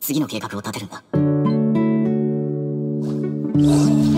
次の計画を立てるんだ。